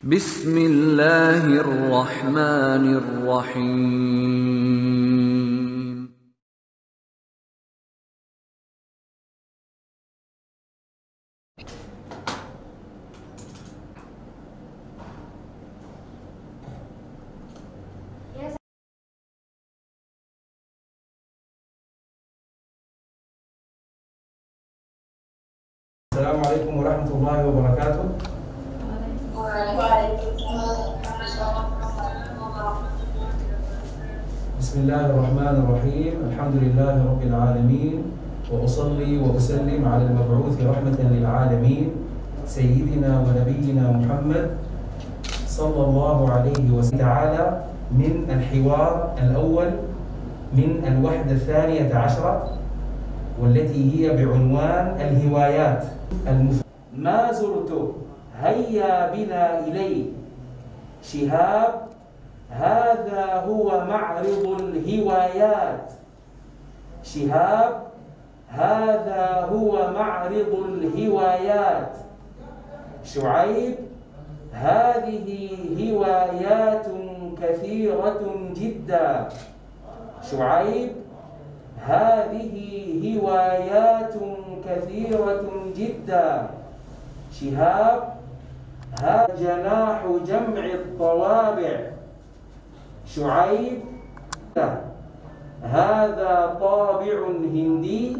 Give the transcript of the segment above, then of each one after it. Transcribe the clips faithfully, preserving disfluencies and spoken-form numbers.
بسم الله الرحمن الرحيم السلام عليكم ورحمة الله وبركاته. بسم الله الرحمن الرحيم. الحمد لله رب العالمين، وأصلي وأسلم على المبعوث رحمة للعالمين سيدنا ونبينا محمد صلى الله عليه وسلم. تعالى من الحوار الأول من الوحدة الثانية عشرة، والتي هي بعنوان الهوايات. المف... ما زرته هيا بنا إليه شهاب، هذا هو معرض الهوايات. شهاب، هذا هو معرض الهوايات. شعيب، هذه هوايات كثيرة جدا. شعيب، هذه هوايات كثيرة جدا. شهاب، هذا جناح جمع الطوابع. شعيب، هذا طابع هندي.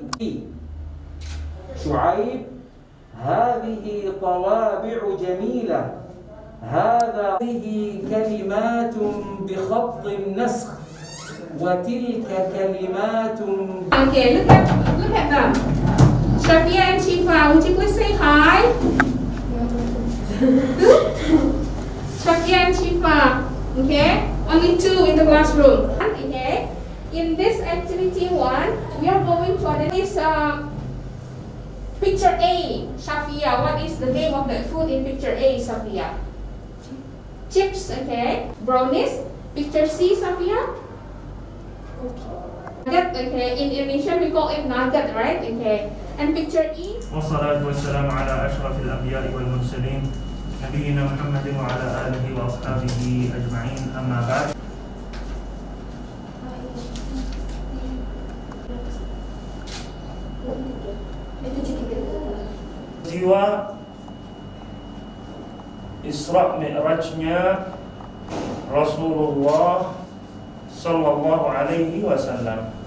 شعيب، هذه طوابع جميلة. هذا هذه كلمات بخط النسخ، وتلك كلمات. Okay, look at look at them. Shafia and Shifa, would you please say hi? Shafia and Shifa, okay? Only two in the classroom. Okay. In this activity one, we are going for this uh, picture A. Shafia, what is the name of the food in picture A, Shafia? Chips, okay. Brownies. Picture C, Shafia. Nugget, okay. In Indonesian we call it nugget, right? Okay. And picture E. والصلاة والسلام على أشرف الأنبياء والمرسلين نبينا محمد وعلى آله وأصحابه أجمعين. أما بعد. Jiwa Isra Mi'rajnya Rasulullah Sallallahu Alaihi Wasallam.